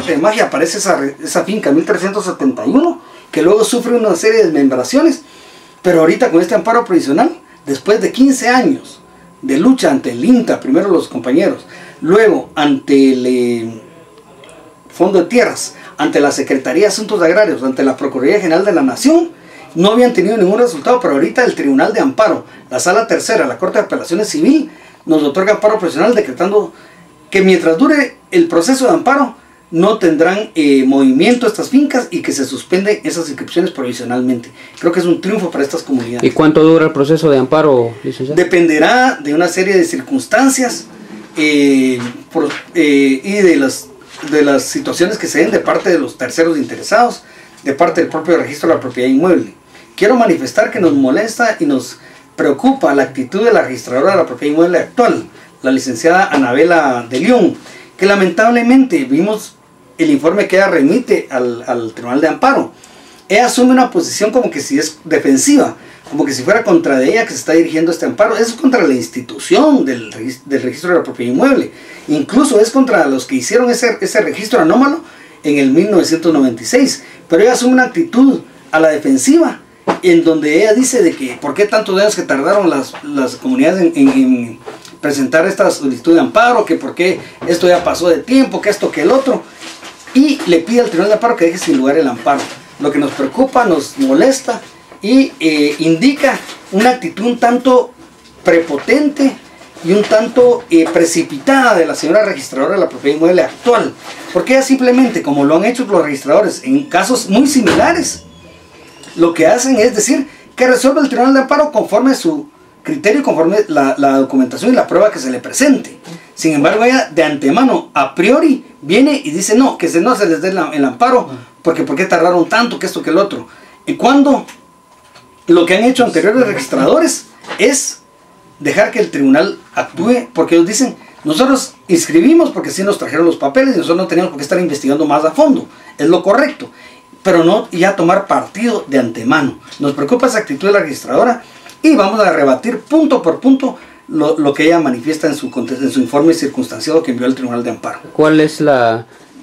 arte de magia aparece esa finca en 1371, que luego sufre una serie de desmembraciones, pero ahorita con este amparo provisional, después de 15 años de lucha ante el INTA, primero los compañeros, luego ante el Fondo de Tierras, ante la Secretaría de Asuntos Agrarios, ante la Procuraduría General de la Nación, no habían tenido ningún resultado, pero ahorita el Tribunal de Amparo, la Sala Tercera, la Corte de Apelaciones Civil, nos otorga amparo profesional decretando que mientras dure el proceso de amparo, no tendrán movimiento estas fincas y que se suspenden esas inscripciones provisionalmente. Creo que es un triunfo para estas comunidades. ¿Y cuánto dura el proceso de amparo, licenciado? Dependerá de una serie de circunstancias y de las situaciones que se den de parte de los terceros interesados, de parte del propio registro de la propiedad inmueble. Quiero manifestar que nos molesta y nos preocupa la actitud de la registradora de la propiedad inmueble actual, la licenciada Anabela de León, que lamentablemente vimos el informe que ella remite al Tribunal de Amparo. Ella asume una posición como que si es defensiva, como que si fuera contra de ella que se está dirigiendo este amparo. Es contra la institución del registro de la propiedad inmueble, incluso es contra los que hicieron ese registro anómalo en el 1996, pero ella asume una actitud a la defensiva, en donde ella dice de que por qué tantos años que tardaron las comunidades en presentar esta solicitud de amparo, que por qué esto ya pasó de tiempo, que esto que el otro, y le pide al Tribunal de Amparo que deje sin lugar el amparo. Lo que nos preocupa, nos molesta y indica una actitud un tanto prepotente y un tanto precipitada de la señora registradora de la propiedad inmueble actual, porque ella simplemente, como lo han hecho los registradores en casos muy similares, lo que hacen es decir que resuelve el Tribunal de Amparo conforme su criterio, conforme la documentación y la prueba que se le presente. Sin embargo, ella de antemano, a priori, viene y dice no, que no se les dé el amparo, porque ¿por qué tardaron tanto, que esto, que el otro? Y cuando lo que han hecho anteriores registradores es dejar que el tribunal actúe, porque ellos dicen, nosotros inscribimos porque sí nos trajeron los papeles y nosotros no teníamos por qué estar investigando más a fondo, es lo correcto, pero no ya tomar partido de antemano. Nos preocupa esa actitud de la registradora y vamos a rebatir punto por punto lo que ella manifiesta en su informe circunstanciado que envió al Tribunal de Amparo. ¿Cuál es la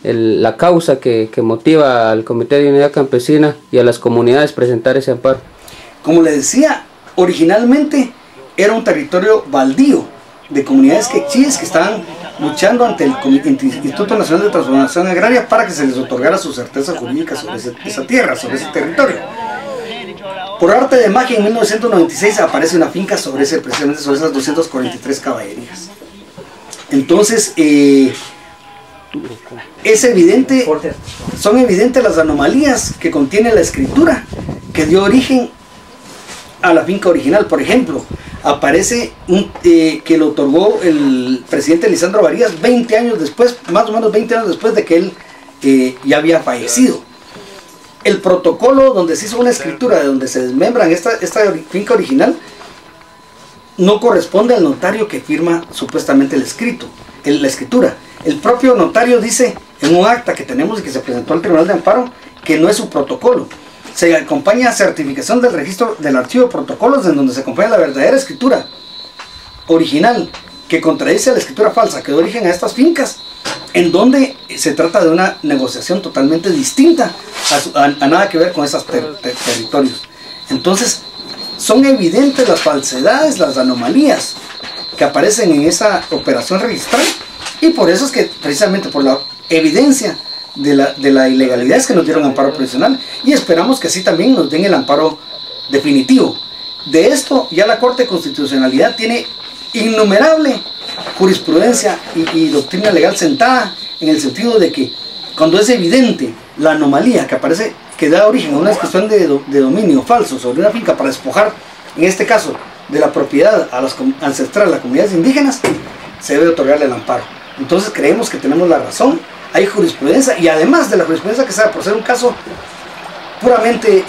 causa que motiva al Comité de Unidad Campesina y a las comunidades presentar ese amparo? Como le decía, originalmente era un territorio baldío de comunidades quechíes que estaban luchando ante el Instituto Nacional de Transformación Agraria para que se les otorgara su certeza jurídica sobre esa tierra, sobre ese territorio. Por arte de magia, en 1996 aparece una finca precisamente sobre esas 243 caballerías. Entonces, son evidentes las anomalías que contiene la escritura que dio origen a la finca original. Por ejemplo, aparece que lo otorgó el presidente Lisandro Varías 20 años después, más o menos 20 años después de que él ya había fallecido. El protocolo donde se hizo una escritura de donde se desmembran esta finca original no corresponde al notario que firma supuestamente la escritura. El propio notario dice en un acta que tenemos y que se presentó al Tribunal de Amparo que no es su protocolo. Se acompaña certificación del registro del archivo de protocolos en donde se acompaña la verdadera escritura original que contradice a la escritura falsa que dio origen a estas fincas, en donde se trata de una negociación totalmente distinta a nada que ver con esos territorios. Entonces, son evidentes las falsedades, las anomalías que aparecen en esa operación registral, y por eso es que, precisamente por la evidencia de la ilegalidad, es que nos dieron amparo provisional, y esperamos que así también nos den el amparo definitivo. De esto, ya la Corte de Constitucionalidad tiene innumerable jurisprudencia y doctrina legal sentada, en el sentido de que cuando es evidente la anomalía que aparece, que da origen a una cuestión de dominio falso sobre una finca para despojar, en este caso, de la propiedad a las ancestrales, a las comunidades indígenas, se debe otorgarle el amparo. Entonces creemos que tenemos la razón, hay jurisprudencia, y además de la jurisprudencia que se da por ser un caso puramente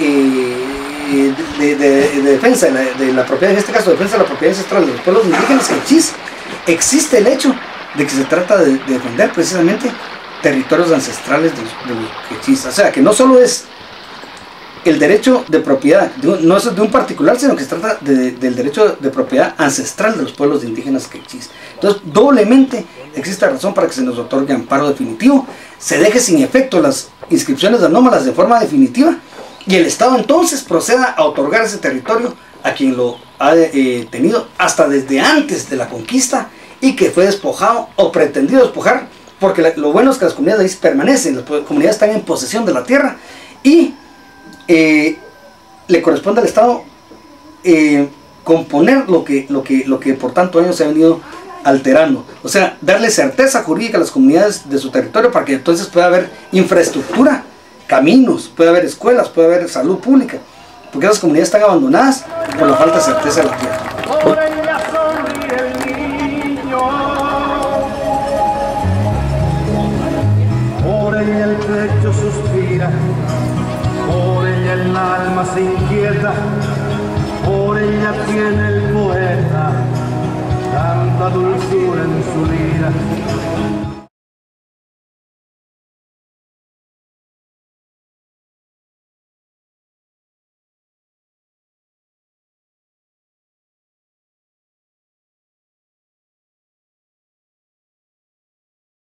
de defensa de la propiedad, en este caso defensa de la propiedad ancestral de los pueblos indígenas quechís, existe el hecho de que se trata de defender precisamente territorios ancestrales de los quechís. O sea, que no solo es el derecho de propiedad, no es de un particular, sino que se trata del derecho de propiedad ancestral de los pueblos indígenas quechís. Entonces, doblemente existe razón para que se nos otorgue amparo definitivo se deje sin efecto las inscripciones anómalas de forma definitiva y el Estado entonces proceda a otorgar ese territorio a quien lo ha tenido hasta desde antes de la conquista y que fue despojado o pretendido despojar, porque lo bueno es que las comunidades ahí permanecen, las comunidades están en posesión de la tierra y le corresponde al Estado componer lo que por tantos años se ha venido alterando, o sea, darle certeza jurídica a las comunidades de su territorio para que entonces pueda haber infraestructura, caminos, pueda haber escuelas, pueda haber salud pública, porque esas comunidades están abandonadas por la falta de certeza de la tierra. Por ella sonríe el niño, por ella el pecho suspira, por ella el alma se inquieta, por ella tiene el poeta tanta dulzura en su vida.